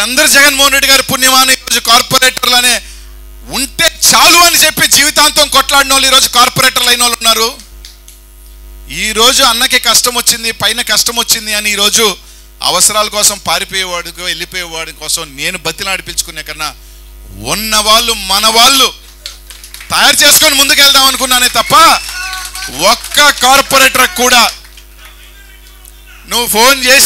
వీళ్ళందరూ జగన్మోహన్ రెడ్డి గారి పుణ్యమాని ఈరోజు కార్పొరేటర్లనే ఉంటే చాలు అని చెప్పి జీవితాంతం కొట్లాడిన వాళ్ళు ఈరోజు కార్పొరేటర్లు అయిన వాళ్ళు ఉన్నారు. ఈరోజు అన్నకి కష్టం వచ్చింది, పైన కష్టం వచ్చింది అని ఈరోజు అవసరాల కోసం పారిపోయేవాడికి వెళ్ళిపోయేవాడి కోసం నేను బతిలాడిపించుకునే కన్నా ఉన్నవాళ్ళు మన వాళ్ళు తయారు చేసుకొని ముందుకెళ్దాం అనుకున్నానే తప్ప ఒక్క కార్పొరేటర్ కూడా నువ్వు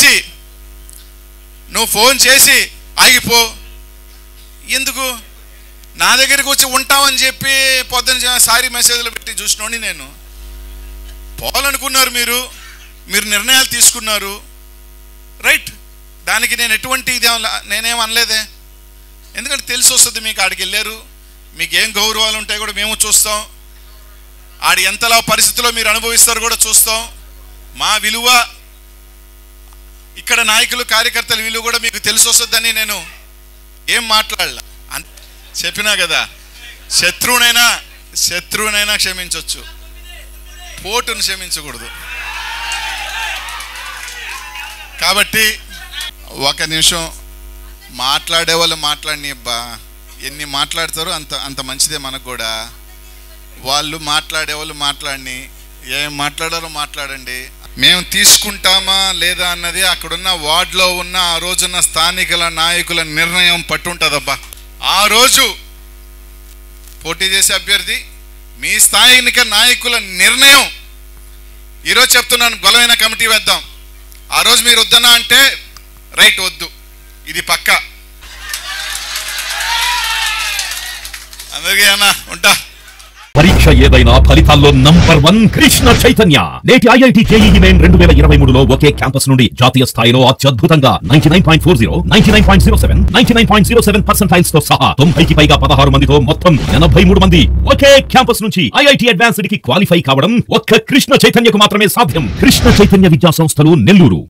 ఫోన్ చేసి ఆగిపో ఎందుకు, నా దగ్గరికి వచ్చి ఉంటామని చెప్పి పొద్దున సారీ మెసేజ్లు పెట్టి చూసినోని నేను. పోవాలనుకున్నారు మీరు నిర్ణయాలు తీసుకున్నారు, రైట్. దానికి నేను ఎటువంటి నేనేం అనలేదే, ఎందుకంటే తెలిసి వస్తుంది మీకు. ఆడికి వెళ్ళారు, మీకు ఏం గౌరవాలు ఉంటాయి కూడా మేము చూస్తాం, ఆడి ఎంతలా పరిస్థితిలో మీరు అనుభవిస్తారు కూడా చూస్తాం. మా విలువ, ఇక్కడ నాయకులు కార్యకర్తల విలువ కూడా మీకు తెలిసి వస్తుందని నేను ఏం మాట్లాడలా. చెప్పినా కదా, శత్రువునైనా క్షమించవచ్చు, పోటును క్షమించకూడదు. కాబట్టి ఒక నిమిషం మాట్లాడే వాళ్ళు మాట్లాడిని అబ్బా, ఎన్ని మాట్లాడతారో అంత మంచిదే మనకు కూడా. వాళ్ళు మాట్లాడేవాళ్ళు మాట్లాడిని, ఏం మాట్లాడారో మాట్లాడండి. మేము తీసుకుంటామా లేదా అన్నది అక్కడున్న వార్డులో ఉన్న ఆ రోజున్న స్థానికుల నాయకుల నిర్ణయం పట్టుంటుందబ్బా. ఆ రోజు పోటీ చేసే అభ్యర్థి మీ స్థానిక నాయకుల నిర్ణయం. ఈరోజు చెప్తున్నాను, బలమైన కమిటీ వేద్దాం. ఆ రోజు మీరు వద్దన్నా అంటే రైట్, వద్దు, ఇది పక్కా. అందరికీ అన్నా ఉంటా. పరీక్ష ఏదైనా ఫలితాల్లో నంబర్ 1 కృష్ణ చైతన్య. నేటి ఐఐటి జేఈఈ మెయిన్ 2023లో ఒకే క్యాంపస్ నుండి జాతీయ స్థాయిలో అత్యద్భుతంగా 99.40, 99.07, 99.07% తో సహా 90కి పైగా 16 మందితో మొత్తం 83 మంది ఒకే క్యాంపస్ నుంచి ఐఐటి అడ్వాన్స్డ్ కి క్వాలిఫై కావడం ఒక్క కృష్ణ చైతన్యకు మాత్రమే సాధ్యం. కృష్ణ చైతన్య విద్యా సంస్థలు, నెల్లూరు.